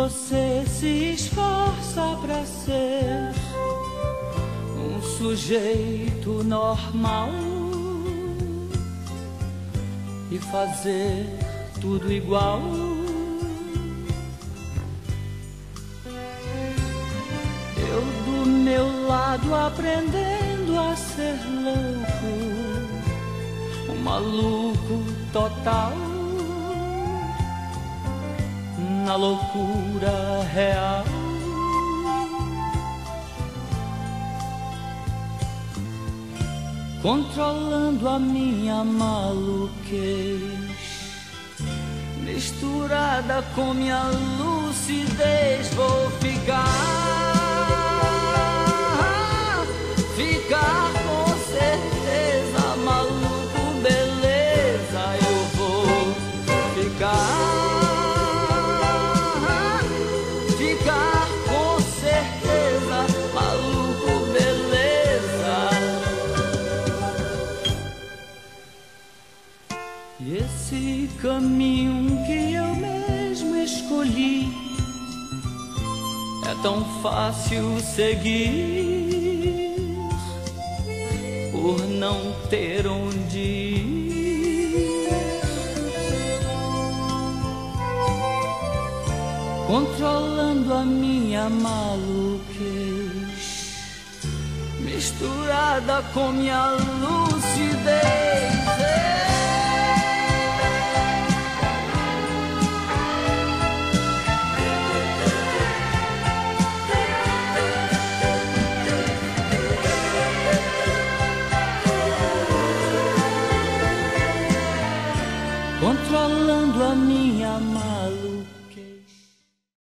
você se esforça pra ser um sujeito normal e fazer tudo igual. Eu do meu lado aprendendo a ser louco, um maluco total, na loucura real. Controlando a minha maluquez, misturada com minha lucidez, vou ficar com certeza maluco, beleza, eu vou ficar com certeza maluco, beleza. E esse caminho que eu mesmo escolhi é tão fácil seguir, por não ter onde ir. Controlando a minha maluquez, misturada com minha lucidez.